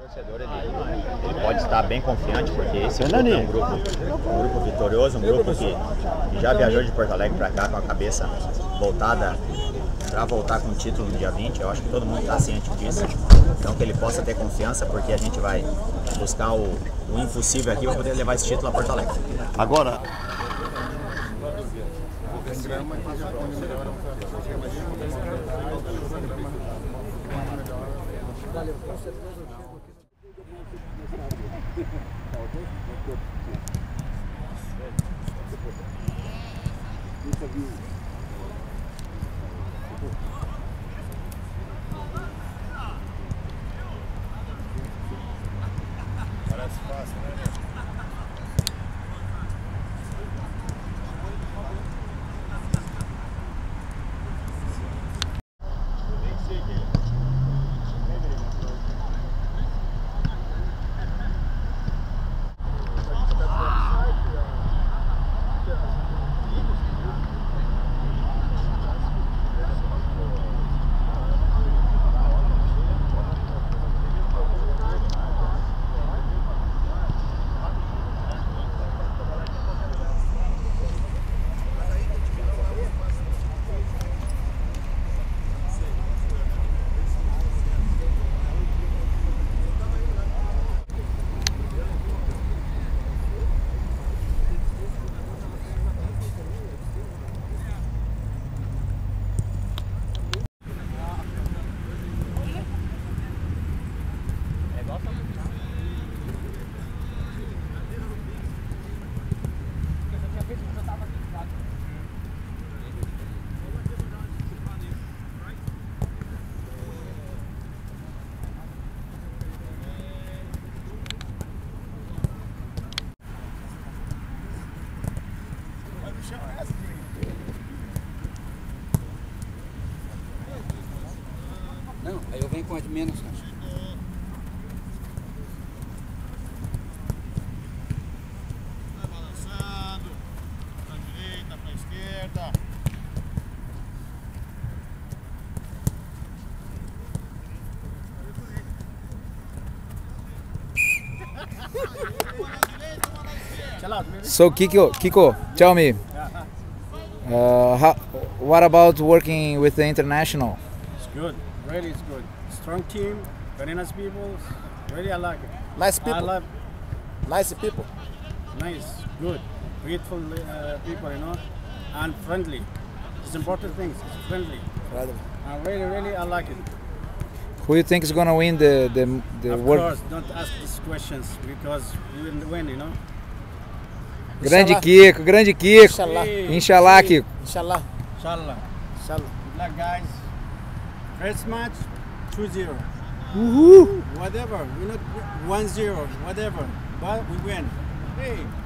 torcedor ele pode estar bem confiante, porque esse grupo é um grupo vitorioso, um grupo que já viajou de Porto Alegre para cá com a cabeça voltada para voltar com o título no dia 20. Eu acho que todo mundo está ciente disso, então que ele possa ter confiança, porque a gente vai buscar o impossível aqui para poder levar esse título a Porto Alegre. Agora, parece fácil, né? Não, aí eu venho com a de menos, cara. Vai balançando, pra direita, pra esquerda. So Kiko, tell me, what about working with the international? It's good, really it's good. Strong team, very nice people, really I like it. nice people, I love nice people. nice, good, grateful people, you know, and friendly. It's important things, it's friendly. And really I like it. Who do you think is gonna win the Of world? course, don't ask these questions because we will win, you know. Grande Kiko, grande Kiko. Inshallah. Inshallah, Kiko. Inshallah. Inshallah. Inshallah. Good luck guys. First match, 2-0. Uhul. Whatever, we're not 1-0, whatever, but we win. Hey.